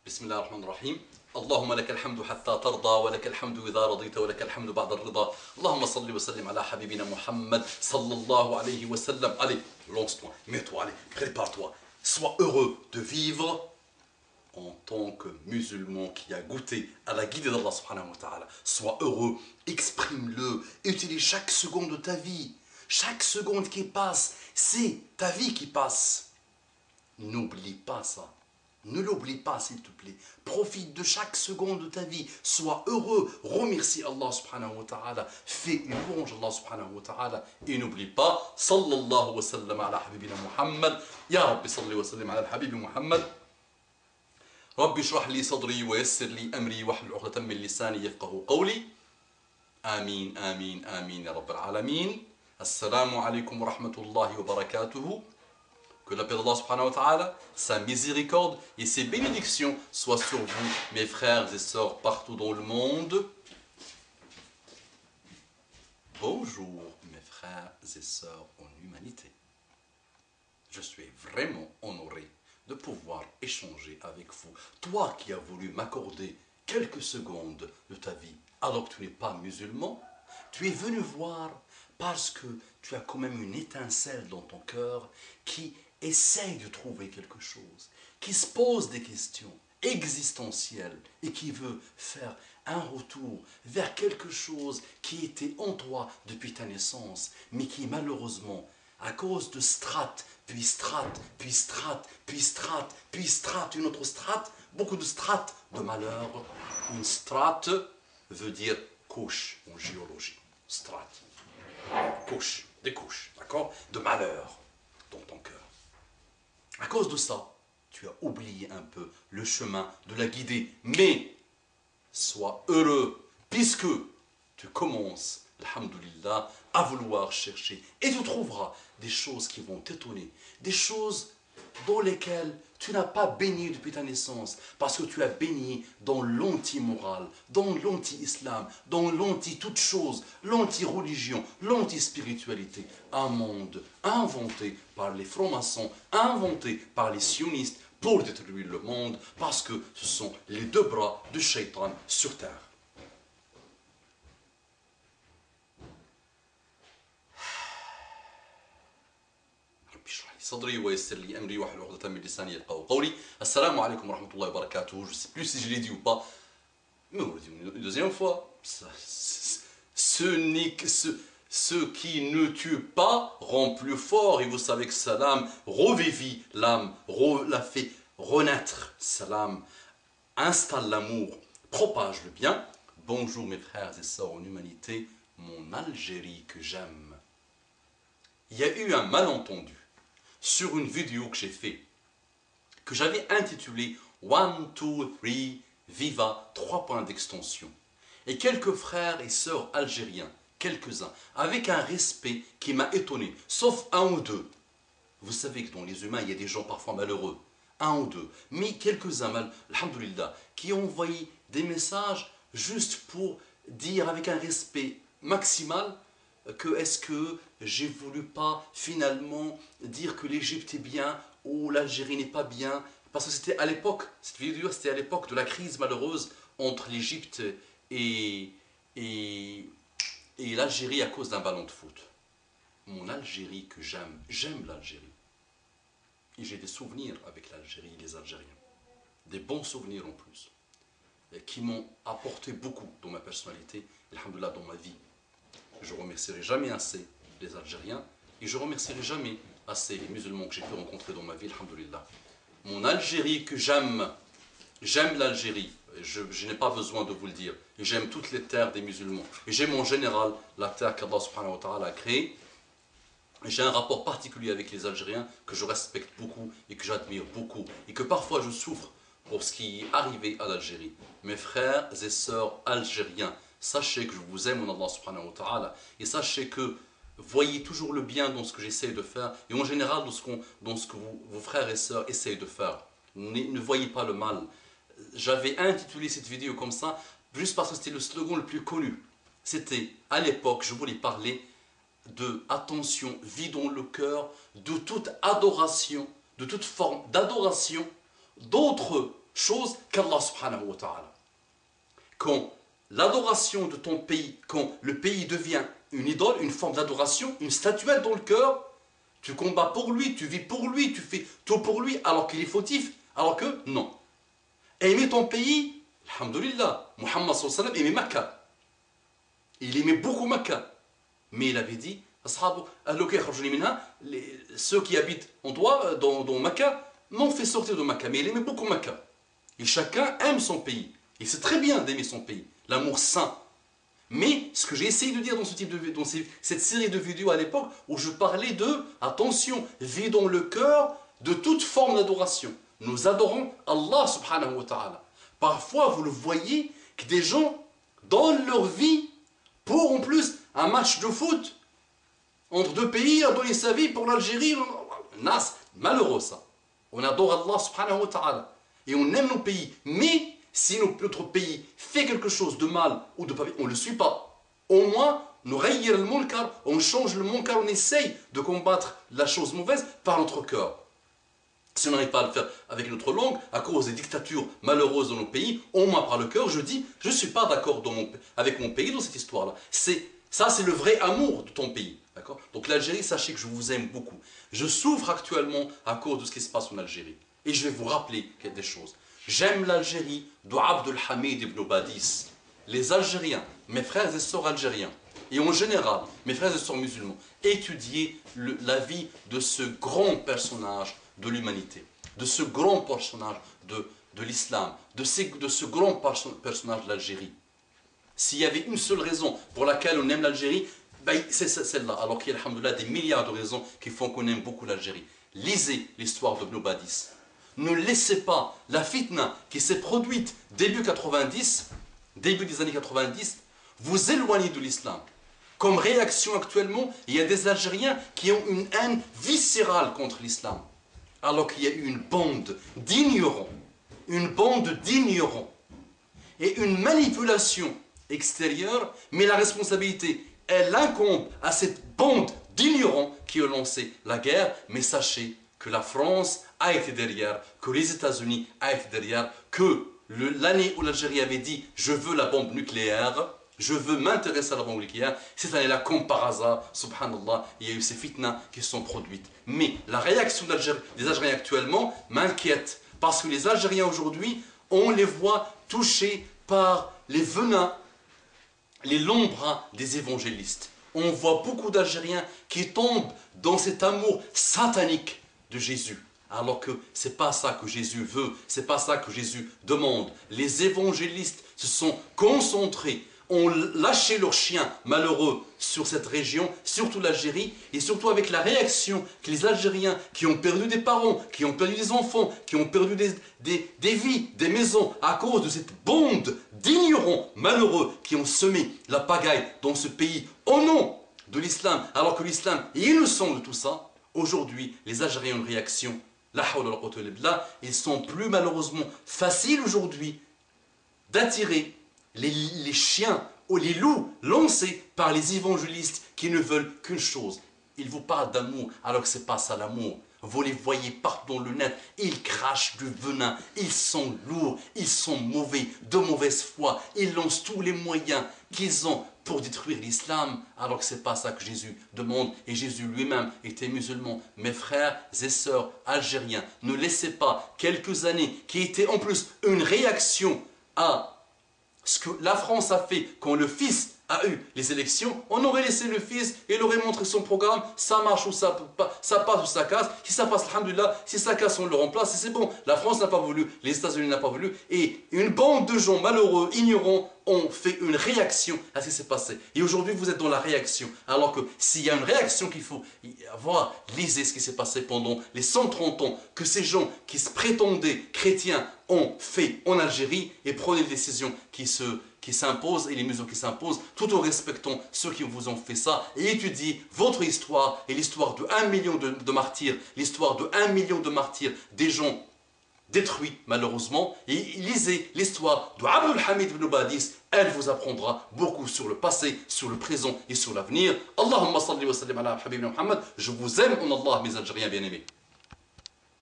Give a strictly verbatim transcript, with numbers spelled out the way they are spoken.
بسم الله الرحمن الرحيم. اللهم لك الحمد حتى ترضى ولك الحمد إذا رضيت ولك الحمد بعد الرضا. اللهم صل وسلم على حبيبنا Muhammad sallallahu alayhi wa sallam. Allez, lance-toi, mets-toi, allez, prépare-toi. Sois heureux de vivre en tant que musulman qui a goûté à la guidée d'Allah subhanahu wa ta'ala. Sois heureux, exprime-le, utilise chaque seconde de ta vie. Chaque seconde qui passe, c'est ta vie qui passe. N'oublie pas ça. Ne l'oublie pas, s'il te plaît. Profite de chaque seconde de ta vie. Sois heureux. Remercie Allah subhanahu wa ta'ala. Fais une louange Allah subhanahu wa ta'ala. Et n'oublie pas, sallallahu wa sallam ala habibina Muhammad. Ya Rabbi salli wa sallim ala habibi Muhammad. Rabbi shrah li sadri wa yassir li amri wa hlul uqdatan min lisani yafqahu qawli. Amin, amin, amin, ya Rabbil alamin. Assalamu alaikum wa rahmatullahi wa barakatuhu. Que la paix d'Allah subhanahu wa ta'ala, sa miséricorde et ses bénédictions soient sur vous, mes frères et sœurs partout dans le monde. Bonjour, mes frères et sœurs en humanité. Je suis vraiment honoré de pouvoir échanger avec vous. Toi qui as voulu m'accorder quelques secondes de ta vie, alors que tu n'es pas musulman, tu es venu voir parce que tu as quand même une étincelle dans ton cœur qui essaye de trouver quelque chose, qui se pose des questions existentielles et qui veut faire un retour vers quelque chose qui était en toi depuis ta naissance, mais qui malheureusement, à cause de strates, puis strates, puis strates, puis strates, puis strates, une autre strate, beaucoup de strates de malheur. Une strate veut dire couche en géologie. Strate. Couche, des couches, d'accord? De malheur dans ton cœur. À cause de ça, tu as oublié un peu le chemin de la guidée. Mais, sois heureux, puisque tu commences, alhamdoulilah, à vouloir chercher. Et tu trouveras des choses qui vont t'étonner. Des choses dans lesquelles tu n'as pas baigné depuis ta naissance. Parce que tu as baigné dans l'anti-morale, dans l'anti-islam, dans l'anti-toute chose, l'anti-religion, l'anti-spiritualité. Un monde inventé par les francs-maçons, inventé par les sionistes pour détruire le monde, parce que ce sont les deux bras de Shaitan sur terre. صدري ويسر لي امري واحلل عقدة من لساني يفقهوا قولي. السلام عليكم ورحمة الله وبركاته. Je sais plus si je l'ai dit ou pas, mais on le dit une deuxième fois. Ce n'est que ce, ce qui ne tue pas rend plus fort, et vous savez que salam revivit l'âme, la fait renaître. Salam installe l'amour, propage le bien. Bonjour mes frères et sœurs en humanité, mon Algérie que j'aime. Il y a eu un malentendu sur une vidéo que j'ai fait, que j'avais intitulée one, two, three, Viva, trois points d'extension. Et quelques frères et sœurs algériens, quelques-uns, avec un respect qui m'a étonné, sauf un ou deux. Vous savez que dans les humains, il y a des gens parfois malheureux, un ou deux, mais quelques-uns, mal, alhamdoulilah, qui ont envoyé des messages juste pour dire avec un respect maximal que est-ce que j'ai voulu pas finalement dire que l'Égypte est bien ou l'Algérie n'est pas bien, parce que c'était à l'époque, cette vidéo c'était à l'époque de la crise malheureuse entre l'Égypte et, et, et l'Algérie à cause d'un ballon de foot. Mon Algérie que j'aime, j'aime l'Algérie. Et j'ai des souvenirs avec l'Algérie et les Algériens. Des bons souvenirs en plus, qui m'ont apporté beaucoup dans ma personnalité, alhamdoulilah, dans ma vie. Je ne remercierai jamais assez les Algériens et je ne remercierai jamais assez les musulmans que j'ai pu rencontrer dans ma vie, alhamdoulilah. Mon Algérie que j'aime, j'aime l'Algérie, je, je n'ai pas besoin de vous le dire. J'aime toutes les terres des musulmans. Et j'aime en général la terre qu'Allah subhanahu wa ta'ala a créée. J'ai un rapport particulier avec les Algériens que je respecte beaucoup et que j'admire beaucoup. Et que parfois je souffre pour ce qui est arrivé à l'Algérie. Mes frères et sœurs algériens, sachez que je vous aime en Allah subhanahu wa ta'ala, et sachez que voyez toujours le bien dans ce que j'essaie de faire, et en général dans ce, qu'on, dans ce que vous, vos frères et sœurs essayent de faire. Ne, ne voyez pas le mal. J'avais intitulé cette vidéo comme ça, juste parce que c'était le slogan le plus connu. C'était, à l'époque, je voulais parler de attention, vidons le cœur de toute adoration, de toute forme d'adoration d'autres chose qu'Allah subhanahu wa ta'ala. Quand l'adoration de ton pays, quand le pays devient une idole, une forme d'adoration, une statuette dans le cœur, tu combats pour lui, tu vis pour lui, tu fais tout pour lui, alors qu'il est fautif, alors que non. Aimer ton pays, alhamdulillah, Muhammad sallallahu alayhi wa sallam aimait Makkah. Il aimait beaucoup Makkah. Mais il avait dit, ceux qui habitent en toi, dans, dans Makkah, m'ont fait sortir de Makkah. Mais il aimait beaucoup Makkah. Et chacun aime son pays. Et c'est très bien d'aimer son pays. L'amour saint. Mais ce que j'ai essayé de dire dans, ce type de, dans cette série de vidéos à l'époque, où je parlais de, attention, vidons le cœur de toute forme d'adoration. Nous adorons Allah subhanahu wa ta'ala. Parfois, vous le voyez, que des gens, dans leur vie, pour en plus un match de foot, entre deux pays, a donné sa vie pour l'Algérie, nas, malheureux ça. On adore Allah subhanahu wa ta'ala. Et on aime nos pays. Mais, si notre pays fait quelque chose de mal ou de pas bien, on ne le suit pas. Au moins, nous rayons le munkar, on change le munkar, on essaye de combattre la chose mauvaise par notre cœur. Si on n'arrive pas à le faire avec notre langue, à cause des dictatures malheureuses dans nos pays, au moins par le cœur, je dis, je ne suis pas d'accord avec mon pays dans cette histoire-là. Ça, c'est le vrai amour de ton pays. Donc l'Algérie, sachez que je vous aime beaucoup. Je souffre actuellement à cause de ce qui se passe en Algérie. Et je vais vous rappeler des choses. J'aime l'Algérie de Abdul Hamid ibn Badis. Les Algériens, mes frères et sœurs algériens, et en général, mes frères et sœurs musulmans, étudiez le, la vie de ce grand personnage de l'humanité, de ce grand personnage de, de l'islam, de, de ce grand personnage de l'Algérie. S'il y avait une seule raison pour laquelle on aime l'Algérie, ben c'est celle-là. Alors qu'il y a, alhamdoulilah, des milliards de raisons qui font qu'on aime beaucoup l'Algérie. Lisez l'histoire de Ibn Badis. Ne laissez pas la fitna qui s'est produite début quatre-vingt-dix, début des années quatre-vingt-dix, vous éloigner de l'islam. Comme réaction actuellement, il y a des Algériens qui ont une haine viscérale contre l'islam. Alors qu'il y a eu une bande d'ignorants, une bande d'ignorants et une manipulation extérieure, mais la responsabilité, elle incombe à cette bande d'ignorants qui ont lancé la guerre. Mais sachez que la France a été derrière, que les États-Unis ont été derrière, que l'année où l'Algérie avait dit « je veux la bombe nucléaire », je veux m'intéresser à la bombe nucléaire, cette année-là, comme par hasard, subhanallah, il y a eu ces fitnas qui se sont produites. Mais la réaction des Algériens actuellement m'inquiète, parce que les Algériens aujourd'hui, on les voit touchés par les venins, les longs bras des évangélistes. On voit beaucoup d'Algériens qui tombent dans cet amour satanique de Jésus. Alors que ce n'est pas ça que Jésus veut, ce n'est pas ça que Jésus demande. Les évangélistes se sont concentrés, ont lâché leurs chiens malheureux sur cette région, surtout l'Algérie, et surtout avec la réaction que les Algériens qui ont perdu des parents, qui ont perdu des enfants, qui ont perdu des, des, des vies, des maisons, à cause de cette bande d'ignorants malheureux qui ont semé la pagaille dans ce pays au nom de l'islam, alors que l'islam est innocent de tout ça. Aujourd'hui, les Algériens ont une réaction. La hawla wa la quwwata illa billah. Ils sont plus malheureusement faciles aujourd'hui d'attirer les, les chiens ou les loups lancés par les évangélistes qui ne veulent qu'une chose. Ils vous parlent d'amour alors que ce n'est pas ça l'amour. Vous les voyez partout dans le net, ils crachent du venin, ils sont lourds, ils sont mauvais, de mauvaise foi, ils lancent tous les moyens qu'ils ont pour détruire l'islam, alors que ce n'est pas ça que Jésus demande. Et Jésus lui-même était musulman. Mes frères et sœurs algériens, ne laissez pas quelques années qui étaient en plus une réaction à ce que la France a fait quand le fils a eu les élections, on aurait laissé le fils et il aurait montré son programme, ça marche ou ça, ça passe ou ça casse, si ça passe, alhamdoulilah, si ça casse, on le remplace, et c'est bon. La France n'a pas voulu, les États-Unis n'ont pas voulu, et une bande de gens malheureux, ignorants, ont fait une réaction à ce qui s'est passé. Et aujourd'hui, vous êtes dans la réaction, alors que s'il y a une réaction qu'il faut avoir, lisez ce qui s'est passé pendant les cent trente ans, que ces gens qui se prétendaient chrétiens ont fait en Algérie, et prenez les décisions qui se... qui s'imposent et les mesures qui s'imposent, tout en respectant ceux qui vous ont fait ça, et étudiez votre histoire et l'histoire de un million de, de martyrs, l'histoire de un million de martyrs, des gens détruits malheureusement, et lisez l'histoire de Abdul Hamid ibn Badis, elle vous apprendra beaucoup sur le passé, sur le présent et sur l'avenir. Allahumma salli wa sallim ala habibina Muhammad. Je vous aime en Allah, mes Algériens bien-aimés.